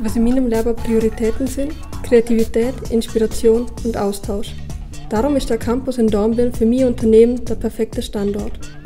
was in meinem Leben Prioritäten sind: Kreativität, Inspiration und Austausch. Darum ist der Campus in Dornbirn für mein Unternehmen der perfekte Standort.